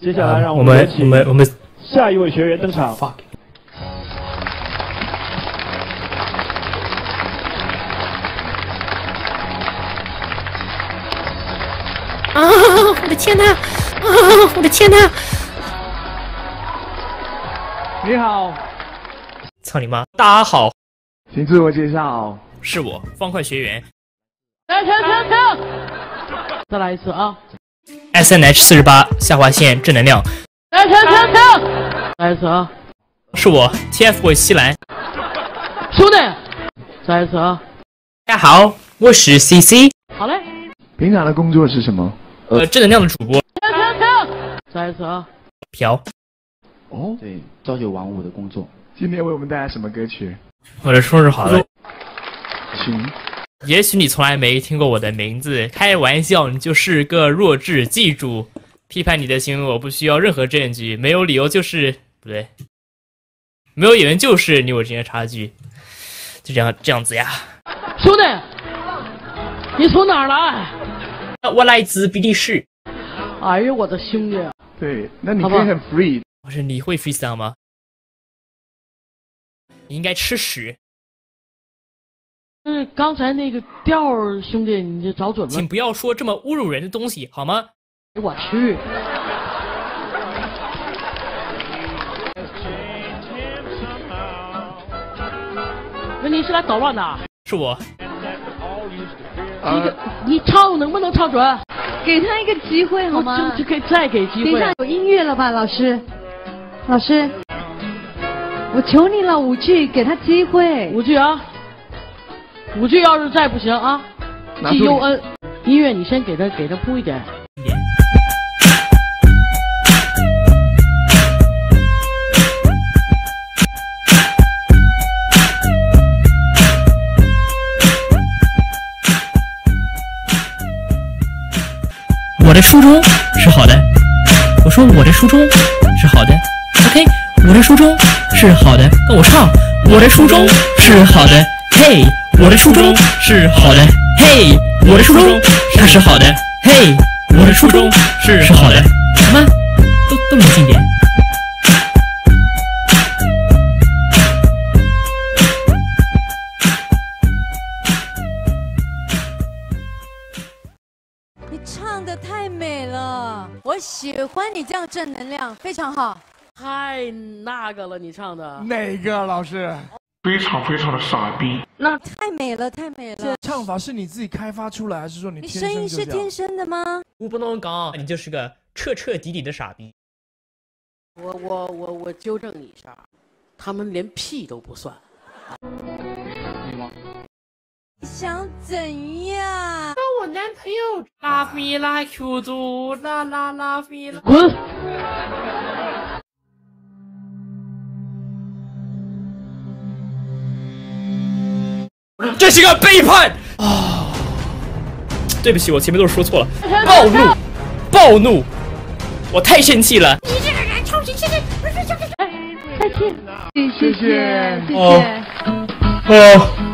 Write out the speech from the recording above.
接下来让我们下一位学员登场。 啊！我的天哪！啊！我的天哪！ 你好， 操你妈！大家好， 请自我介绍。 是我方块学员。 停！再来一次啊 SNH48下划线正能量。 停！再来一次啊！ 是我 TFBOY 西兰。 兄弟，再来一次啊！ 大家好，我是 CC。 好嘞。 平常的工作是什么？ 正能量的主播。 停！再来一次啊！ 嫖。 哦， 对，朝九晚五的工作。 今天为我们带来什么歌曲？ 我的说是好的。 请。 也许你从来没听过我的名字，开玩笑，你就是个弱智。记住，批判你的行为我不需要任何证据，没有理由就是不对，没有演员就是你我之间的差距，就这样子呀。 兄弟，你从哪儿来？ 我来自比利时。 哎呦，我的兄弟！ 对，那你可以很 free。 我说你会 freestyle 吗？你应该吃屎。 刚才那个调儿，兄弟，你就找准了。 请不要说这么侮辱人的东西，好吗？ 我去。那你是来捣乱的？ 是我。 你唱能不能唱准？ 给他一个机会好吗？ 就可以再给机会。 等一下有音乐了吧，老师？老师，我求你了，5句，给他机会。 5句啊！5句要是再不行啊 ，GUN， 音乐你先给他铺一点。 我的初衷是好的，我说我的初衷是好的 ，OK， 我的初衷是好的，跟我唱，我的初衷是好的，嘿，我的初衷是好的，嘿，我的初衷它是好的，嘿，我的初衷是好的，什么？都冷静点。 唱得太美了，我喜欢你这样正能量，非常好。 太那个了，你唱的哪个老师？ 非常的傻逼。 那太美了，太美了。 这唱法是你自己开发出来，还是说你天生就这样？ 你声音是天生的吗？ 我不能讲，你就是个彻底的傻逼。 我纠正你一下，他们连屁都不算。 你想怎样？ 跟我男朋友拉咪拉 Q 组拉咪拉。滚！ 这是个背叛啊！对不起，我前面都是说错了。暴怒！我太生气了。 你这个人超级气人！ 再见。 谢谢。 哦。